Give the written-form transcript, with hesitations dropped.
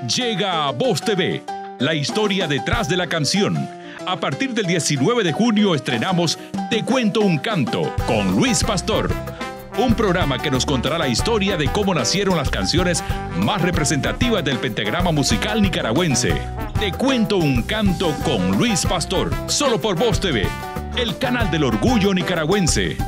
Llega a Voz TV, la historia detrás de la canción. A partir del 19 de junio estrenamos Te cuento un canto con Luis Pastor. Un programa que nos contará la historia de cómo nacieron las canciones más representativas del pentagrama musical nicaragüense. Te cuento un canto con Luis Pastor, solo por Voz TV, el canal del orgullo nicaragüense.